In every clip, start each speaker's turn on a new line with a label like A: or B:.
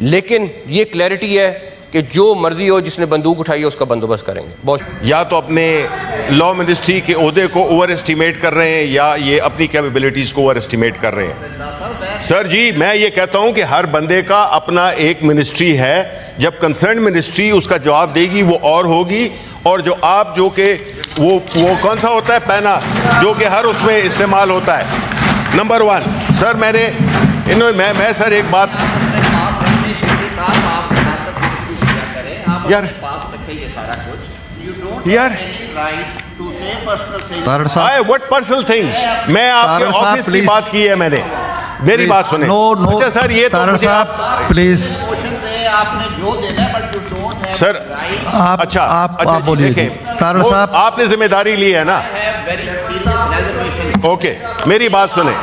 A: لیکن یہ کلیئرٹی ہے کہ جو مرضی ہو جس نے بندوق اٹھائی ہے اس کا بندوبست کریں گے.
B: یا تو اپنے لا منسٹری کے عہدے کو اوور اسٹیمیٹ کر رہے ہیں یا یہ اپنی کیپیبلٹیز کو اوور اسٹیمیٹ کر رہے ہیں. سر جی میں یہ کہتا ہوں کہ ہر بندے کا اپنا ایک منسٹری ہے. جب کنسرن منسٹری اس کا جواب دے گی وہ اور ہوگی. اور جو آپ جو کہ وہ کون سا ہوتا ہے پینا جو کہ ہر اس میں استعمال ہوتا ہے. نمبر 1 سر میں سر ایک بات یار what personal things میں آپ کے آفس کی بات کی ہے میں نے. میری بات سنیں. اچھا سر یہ تو
C: پلیز
B: سر اچھا دیکھیں آپ نے ذمہ داری لی ہے نا. اوکے میری بات سنیں.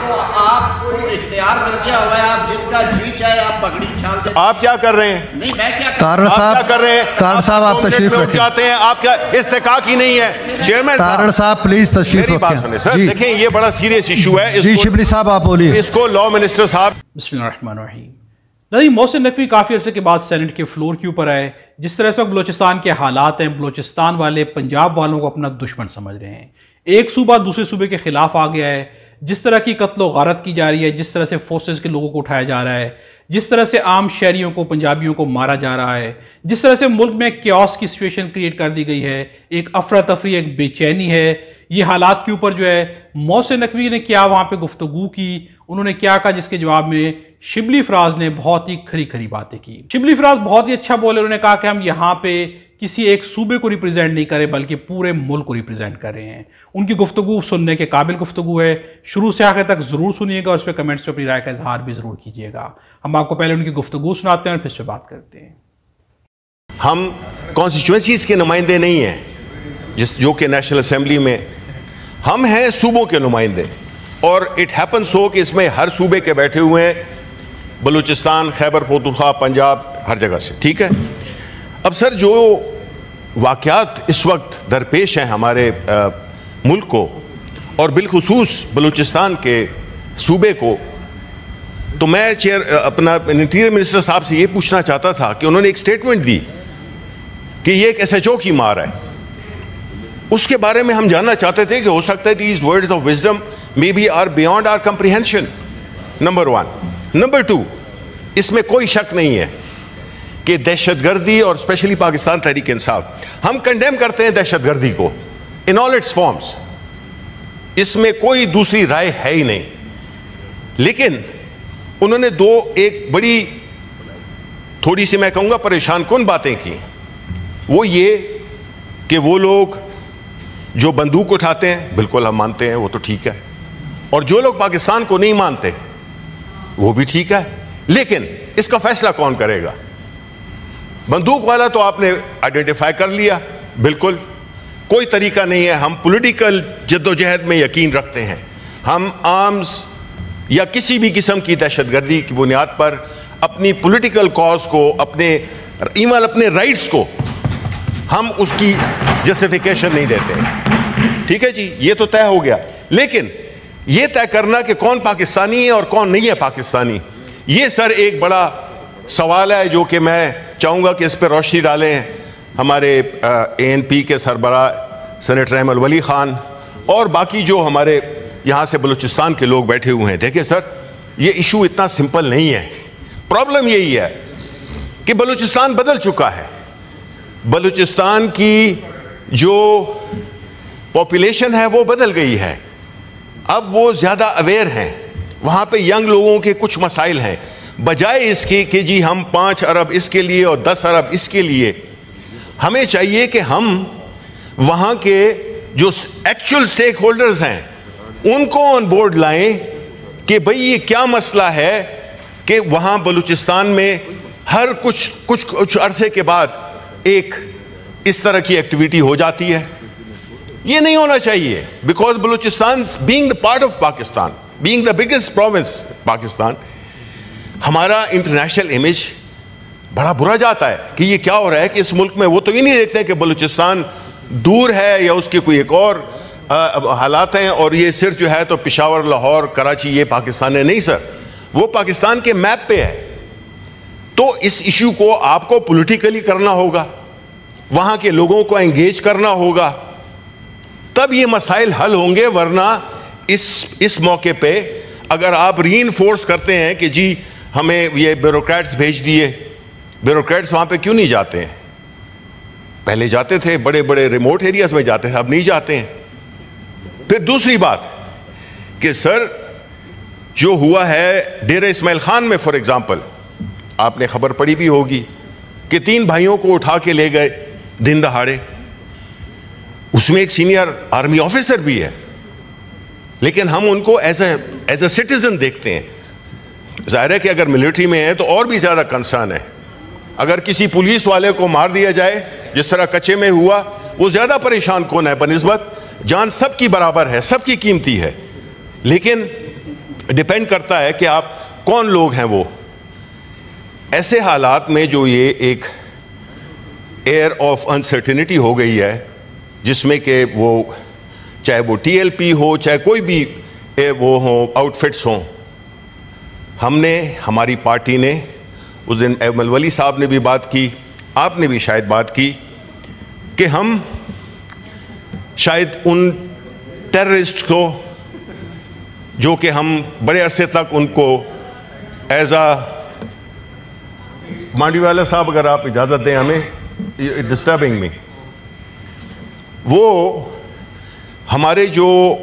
B: آپ کیا کر رہے ہیں؟
C: تارڑ صاحب آپ تشریف
B: رکھیں. آپ کیا استحقاق ہی نہیں ہے چیئرمین
C: تارڑ صاحب پلیز تشریف رکھیں.
B: میری بات سنیں سر دیکھیں یہ بڑا سیریس ایشو ہے.
C: جی شبلی صاحب آپ بولیے.
B: اس کو لا منسٹر صاحب.
D: بسم اللہ الرحمن الرحیم. نظیر محسن نقوی کافی عرصے کے بعد سینٹ کے فلور کے اوپر آئے. جس طرح سے بلوچستان کے حالات ہیں بلوچستان والے پنجاب والوں کو اپنا دشمن سمجھ رہے ہیں. ایک صوبہ دوسرے صوبے کے خلاف آ گیا ہے. جس طرح کی قتل و غارت کی جا رہی ہے, جس طرح سے فورسز کے لوگوں کو اٹھایا جا رہا ہے, جس طرح سے عام شہریوں کو پنجابیوں کو مارا جا رہا ہے, جس طرح سے ملک میں کیوس کی سچویشن کریٹ کر دی گئی ہے, ایک افراتفری ایک بے چینی ہے. یہ حالات کے اوپر جو ہے محسن نقوی نے کیا وہاں پہ گفتگو کی, انہوں نے کیا کہا, جس کے جواب میں شبلی فراز نے بہت ہی کھری باتیں کی. شبلی فراز بہت ہی اچھا بولے. انہوں نے کہا کہ ہم یہاں پہ کسی ایک صوبے کو ریپریزنٹ نہیں کرے بلکہ پورے ملک کو ریپریزنٹ کر رہے ہیں. ان کی گفتگو سننے کے قابل گفتگو ہے. شروع سے آخر تک ضرور سنیے گا اور اس پہ کمنٹس پہ اپنی رائے کا اظہار بھی ضرور کیجیے گا. ہم آپ کو پہلے ان کی گفتگو سناتے ہیں اور پھر اس پہ بات کرتے ہیں.
B: ہم کانسٹیچوئنسیز کے نمائندے نہیں ہیں جو کہ نیشنل اسمبلی میں ہم ہیں صوبوں کے نمائندے. اور اٹ ہیپنس ہو کہ اس میں ہر صوبے کے بیٹھے ہوئے ہیں, بلوچستان, خیبر پختونخوا, پنجاب, ہر جگہ سے. ٹھیک ہے. اب سر جو واقعات اس وقت درپیش ہیں ہمارے ملک کو اور بالخصوص بلوچستان کے صوبے کو, تو میں اپنا انٹیریئر منسٹر صاحب سے یہ پوچھنا چاہتا تھا کہ انہوں نے ایک سٹیٹمنٹ دی کہ یہ ایک SHO کی مار ہے. اس کے بارے میں ہم جاننا چاہتے تھے کہ ہو سکتا ہے these words of wisdom maybe are beyond our comprehension. Number 1. Number 2, اس میں کوئی شک نہیں ہے کہ دہشت گردی اور اسپیشلی پاکستان تحریک انصاف, ہم کنڈیم کرتے ہیں دہشت گردی کو ان آل اٹس فارمز. اس میں کوئی دوسری رائے ہے ہی نہیں. لیکن انہوں نے ایک بڑی تھوڑی سی میں کہوں گا پریشان کن باتیں کی. وہ یہ کہ وہ لوگ جو بندوق اٹھاتے ہیں بالکل ہم مانتے ہیں وہ تو ٹھیک ہے, اور جو لوگ پاکستان کو نہیں مانتے وہ بھی ٹھیک ہے, لیکن اس کا فیصلہ کون کرے گا؟ بندوق والا تو آپ نے آئیڈینٹیفائی کر لیا, بالکل کوئی طریقہ نہیں ہے. ہم پولیٹیکل جد و جہد میں یقین رکھتے ہیں. ہم آرمز یا کسی بھی قسم کی دہشت گردی کی بنیاد پر اپنی پولیٹیکل کاز کو, ایون اپنے رائٹس کو ہم اس کی جسٹیفیکیشن نہیں دیتے ہیں. ٹھیک ہے جی, یہ تو طے ہو گیا. لیکن یہ طے کرنا کہ کون پاکستانی ہے اور کون نہیں ہے پاکستانی, یہ سر ایک بڑا سوال ہے جو کہ میں چاہوں گا کہ اس پہ روشنی ڈالیں ہمارے ANP کے سربراہ سینیٹر احمد ولی خان اور باقی جو ہمارے یہاں سے بلوچستان کے لوگ بیٹھے ہوئے ہیں. دیکھیں سر یہ ایشو اتنا سمپل نہیں ہے. پرابلم یہی ہے کہ بلوچستان بدل چکا ہے. بلوچستان کی جو پاپولیشن ہے وہ بدل گئی ہے. اب وہ زیادہ اویئر ہیں. وہاں پہ ینگ لوگوں کے کچھ مسائل ہیں. بجائے اس کی کہ جی ہم 5 ارب اس کے لیے اور 10 ارب اس کے لیے, ہمیں چاہیے کہ ہم وہاں کے جو ایکچوئل سٹیک ہولڈرز ہیں ان کو آن بورڈ لائیں کہ بھئی یہ کیا مسئلہ ہے کہ وہاں بلوچستان میں ہر کچھ عرصے کے بعد ایک اس طرح کی ایکٹیویٹی ہو جاتی ہے. یہ نہیں ہونا چاہیے, because Balochistan being the part of Pakistan, being the biggest province Pakistan, ہمارا انٹرنیشنل امیج بڑا برا جاتا ہے کہ یہ کیا ہو رہا ہے کہ اس ملک میں وہ تو یہ نہیں دیکھتے کہ بلوچستان دور ہے یا اس کی کوئی ایک اور حالات ہیں اور یہ صرف جو ہے تو پشاور, لاہور, کراچی یہ پاکستان ہے. نہیں سر, وہ پاکستان کے میپ پہ ہے. تو اس ایشو کو آپ کو پولیٹیکلی کرنا ہوگا, وہاں کے لوگوں کو انگیج کرنا ہوگا, تب یہ مسائل حل ہوں گے. ورنہ اس موقع پہ اگر آپ ری انفورس کرتے ہیں کہ جی ہمیں یہ بیوروکریٹس بھیج دیے, بیوروکریٹس وہاں پہ کیوں نہیں جاتے ہیں؟ پہلے جاتے تھے, بڑے بڑے ریموٹ ایریاز میں جاتے تھے, اب نہیں جاتے ہیں. پھر دوسری بات کہ سر جو ہوا ہے ڈیرہ اسماعیل خان میں فار ایگزامپل, آپ نے خبر پڑھی بھی ہوگی کہ 3 بھائیوں کو اٹھا کے لے گئے دن دہاڑے. اس میں ایک سینئر آرمی آفیسر بھی ہے, لیکن ہم ان کو ایز اے سٹیزن دیکھتے ہیں. ظاہر ہے کہ اگر ملٹری میں ہے تو اور بھی زیادہ کنسرن ہے. اگر کسی پولیس والے کو مار دیا جائے جس طرح کچے میں ہوا, وہ زیادہ پریشان کون ہے بنسبت جان سب کی برابر ہے, سب کی قیمتی ہے, لیکن ڈیپینڈ کرتا ہے کہ آپ کون لوگ ہیں. وہ ایسے حالات میں جو یہ ایک ایئر آف انسرٹینٹی ہو گئی ہے, جس میں کہ وہ چاہے وہ ٹی ایل پی ہو, چاہے کوئی بھی وہ ہوں آؤٹ فٹس ہوں, ہم نے, ہماری پارٹی نے, اس دن ایمل ولی صاحب نے بھی بات کی, آپ نے بھی شاید بات کی, کہ ہم شاید ان ٹیررسٹ کو جو کہ ہم بڑے عرصے تک ان کو ایز اے, مانڈی والا صاحب اگر آپ اجازت دیں ہمیں, ڈسٹربنگ میں, وہ ہمارے جو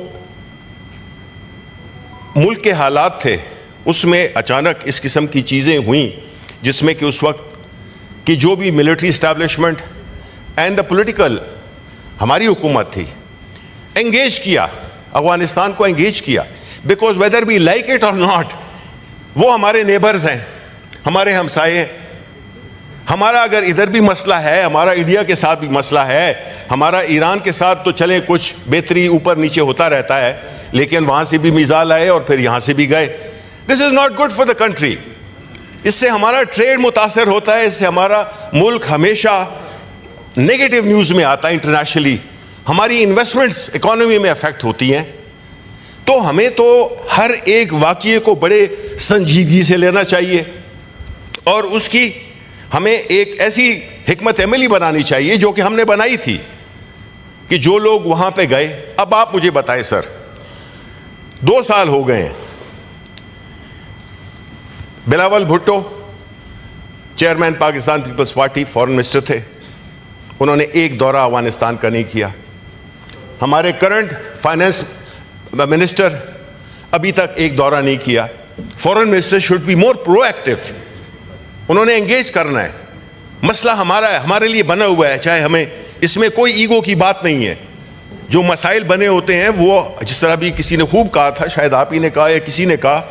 B: ملک کے حالات تھے اس میں اچانک اس قسم کی چیزیں ہوئیں, جس میں کہ اس وقت کی جو بھی military establishment and the political ہماری حکومت تھی, انگیج کیا, افغانستان کو انگیج کیا, because whether we like it اور ناٹ, وہ ہمارے نیبرز ہیں, ہمارے ہمسائے ہیں. ہمارا اگر ادھر بھی مسئلہ ہے, ہمارا انڈیا کے ساتھ بھی مسئلہ ہے, ہمارا ایران کے ساتھ تو چلیں کچھ بہتری اوپر نیچے ہوتا رہتا ہے, لیکن وہاں سے بھی میزائل آئے اور پھر یہاں سے بھی گئے. This is not good for the country. اس سے ہمارا ٹریڈ متاثر ہوتا ہے, اس سے ہمارا ملک ہمیشہ نیگیٹو نیوز میں آتا ہے انٹرنیشنلی, ہماری انویسٹمنٹس اکانومی میں افیکٹ ہوتی ہیں. تو ہمیں تو ہر ایک واقعے کو بڑے سنجیدگی سے لینا چاہیے, اور اس کی ہمیں ایک ایسی حکمت عملی بنانی چاہیے جو کہ ہم نے بنائی تھی, کہ جو لوگ وہاں پہ گئے. اب آپ مجھے بتائیں سر, 2 سال ہو گئے ہیں, Bilawal Bhutto chairman Pakistan Peoples Party foreign minister تھے, انہوں نے ایک دورہ افغانستان کا نہیں کیا. ہمارے کرنٹ فائنانس منسٹر ابھی تک ایک دورہ نہیں کیا. Foreign minister should be more proactive, انہوں نے انگیج کرنا ہے. مسئلہ ہمارا ہے, ہمارے لیے بنا ہوا ہے, چاہے ہمیں اس میں کوئی ایگو کی بات نہیں ہے. جو مسائل بنے ہوتے ہیں وہ جس طرح بھی کسی نے خوب کہا تھا, شاید آپ ہی نے کہا یا کسی نے کہا,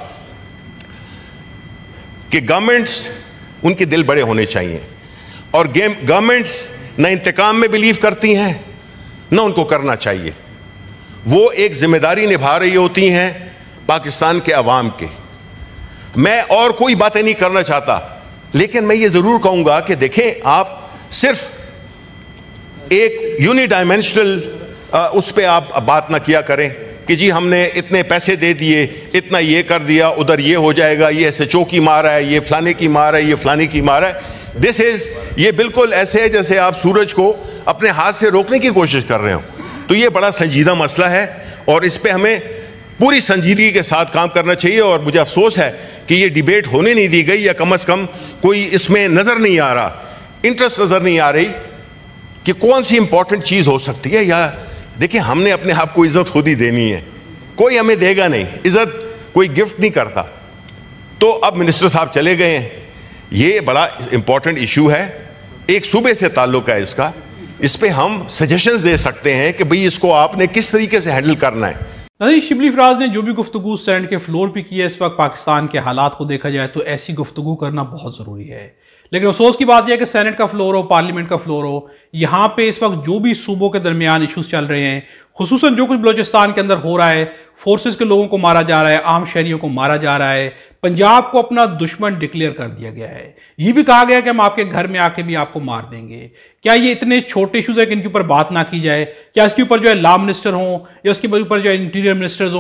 B: کہ گورنمنٹس ان کے دل بڑے ہونے چاہیے, اور گورنمنٹس نہ انتقام میں بلیو کرتی ہیں نہ ان کو کرنا چاہیے. وہ ایک ذمہ داری نبھا رہی ہوتی ہیں پاکستان کے عوام کے. میں اور کوئی باتیں نہیں کرنا چاہتا, لیکن میں یہ ضرور کہوں گا کہ دیکھیں, آپ صرف ایک یونی ڈائمینشنل اس پہ آپ بات نہ کیا کریں کہ جی ہم نے اتنے پیسے دے دیے, اتنا یہ کر دیا, ادھر یہ ہو جائے گا, یہ ایسے چو کی مار ہے, یہ فلانے کی مار ہے, یہ فلانے کی مار ہے. یہ بالکل ایسے ہے جیسے آپ سورج کو اپنے ہاتھ سے روکنے کی کوشش کر رہے ہو. تو یہ بڑا سنجیدہ مسئلہ ہے, اور اس پہ ہمیں پوری سنجیدگی کے ساتھ کام کرنا چاہیے. اور مجھے افسوس ہے کہ یہ ڈیبیٹ ہونے نہیں دی گئی, یا کم از کم کوئی اس میں نظر نہیں آ رہا, انٹرسٹ نظر نہیں آ رہی کہ کون سی امپورٹنٹ چیز ہو سکتی ہے. یا دیکھیں, ہم نے اپنے آپ کو عزت خود ہی دینی ہے, کوئی ہمیں دے گا نہیں, عزت کوئی گفٹ نہیں کرتا. تو اب منسٹر صاحب چلے گئے ہیں, یہ بڑا امپورٹنٹ ایشو ہے, ایک صوبے سے تعلق ہے اس کا, اس پہ ہم سجیشنز دے سکتے ہیں کہ بھئی اس کو آپ نے کس طریقے سے ہینڈل کرنا ہے.
D: ناظرین, شبلی فراز نے جو بھی گفتگو سینٹ کے فلور پہ کی ہے, اس وقت پاکستان کے حالات کو دیکھا جائے تو ایسی گفتگو کرنا بہت ضروری ہے. لیکن افسوس کی بات یہ ہے کہ سینٹ کا فلور ہو, پارلیمنٹ کا فلور ہو, یہاں پہ اس وقت جو بھی صوبوں کے درمیان ایشوز چل رہے ہیں, خصوصاً جو کچھ بلوچستان کے اندر ہو رہا ہے, فورسز کے لوگوں کو مارا جا رہا ہے, عام شہریوں کو مارا جا رہا ہے, پنجاب کو اپنا دشمن ڈکلیئر کر دیا گیا ہے, یہ بھی کہا گیا کہ ہم آپ کے گھر میں آ کے بھی آپ کو مار دیں گے. کیا یہ اتنے چھوٹے ایشوز ہیں کہ ان کے اوپر بات نہ کی جائے؟ کیا اس کے اوپر جو ہے لا منسٹر ہوں, یا اس کے اوپر جو ہے انٹیریئر منسٹرز ہوں,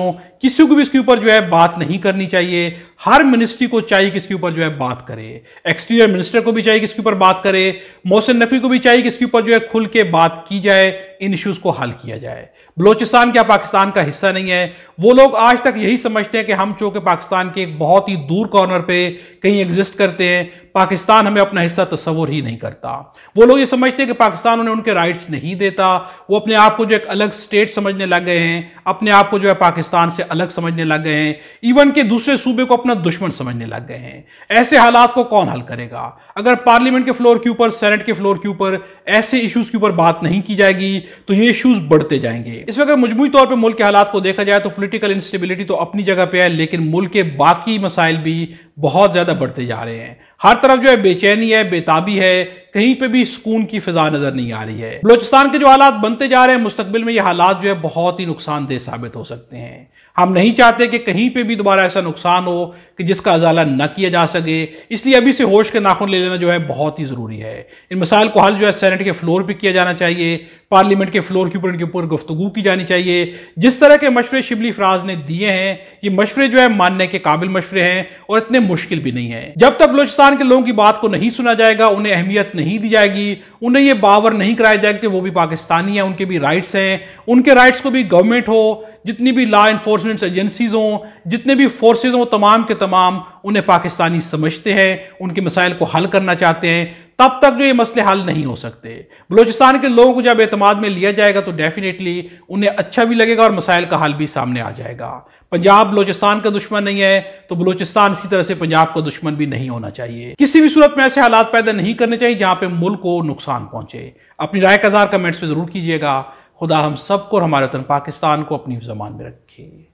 D: किसी को भी इसके ऊपर जो है बात नहीं करनी चाहिए। हर मिनिस्ट्री को चाहिए कि इसके ऊपर जो है बात करे। एक्सटीरियर मिनिस्टर को भी चाहिए कि इसके ऊपर बात करे। मोहसिन नकवी को भी चाहिए कि इसके ऊपर जो है खुल के बात की जाए, इन इश्यूज को हल किया जाए। बलोचिस्तान क्या पाकिस्तान का हिस्सा नहीं है? वो लोग आज तक यही समझते हैं कि हम चूंकि पाकिस्तान के एक बहुत ही दूर कॉर्नर पे कहीं एग्जिस्ट करते हैं, पाकिस्तान हमें अपना हिस्सा तस्वुर ही नहीं करता। वो लोग ये समझते हैं कि पाकिस्तान उन्हें उनके राइट्स नहीं देता। वो अपने आप को जो एक अलग स्टेट समझने लग गए हैं, अपने आप को जो है पाकिस्तान से अलग समझने लग गए हैं, इवन के दूसरे सूबे को अपना दुश्मन समझने लग गए हैं। ऐसे हालात को कौन हल करेगा? अगर पार्लियामेंट के फ्लोर के ऊपर, सेनेट के फ्लोर के ऊपर ऐसे इश्यूज के ऊपर बात नहीं की जाएगी तो ये इश्यूज बढ़ते जाएंगे। इस वक्त मजमूई तौर पर मुल्क के हालात को देखा जाए तो पॉलिटिकल इंस्टेबिलिटी तो अपनी जगह पे है, लेकिन मुल्क के बाकी मसाइल भी बहुत ज्यादा बढ़ते जा रहे हैं। हर तरफ जो है बेचैनी है, बेताबी है, कहीं पे भी सुकून की फिजा नजर नहीं आ रही है। बलोचिस्तान के जो हालात बनते जा रहे हैं, मुस्तकबिल में ये हालात जो है बहुत ही नुकसानदेह साबित हो सकते हैं। हम नहीं चाहते कि कहीं पे भी दोबारा ऐसा नुकसान हो कि जिसका अजाला न किया जा सके, इसलिए अभी से होश के नाखून ले लेना जो है बहुत ही जरूरी है। इन मसाइल को हल जो है सेनेट के फ्लोर पे किया जाना चाहिए, पार्लियामेंट के फ्लोर के ऊपर इनके ऊपर गुफ्तगू की जानी चाहिए। जिस तरह के मशवरे शिबली फराज ने दिए हैं, ये मशवरे जो है मानने के काबिल मशवरे हैं और इतने मुश्किल भी नहीं है। जब तक बलोचिस्तान के लोगों की बात को नहीं सुना जाएगा, उन्हें अहमियत नहीं दी जाएगी, उन्हें ये बावर नहीं कराया जाएगा कि वो भी पाकिस्तानी हैं, उनके भी राइट्स हैं, उनके राइट्स को भी गवर्नमेंट हो, जितनी भी लॉ एनफोर्समेंट एजेंसीज हों, जितने भी फोर्सेज हों, तमाम के तमाम उन्हें पाकिस्तानी समझते हैं, उनके मसाइल को हल करना चाहते हैं, तब तक जो ये मसले हल नहीं हो सकते। बलोचिस्तान के लोगों को जब एतमाद में लिया जाएगा तो डेफिनेटली उन्हें अच्छा भी लगेगा और मसाइल का हल भी सामने आ जाएगा। पंजाब बलोचिस्तान का दुश्मन नहीं है तो बलोचिस्तान इसी तरह से पंजाब का दुश्मन भी नहीं होना चाहिए। किसी भी सूरत में ऐसे हालात पैदा नहीं करने चाहिए जहां पे मुल्क को नुकसान पहुंचे। अपनी राय का इज़हार कमेंट्स में जरूर कीजिएगा। खुदा हम सबको और हमारे वतन पाकिस्तान को अपनी ज़बान में रखे।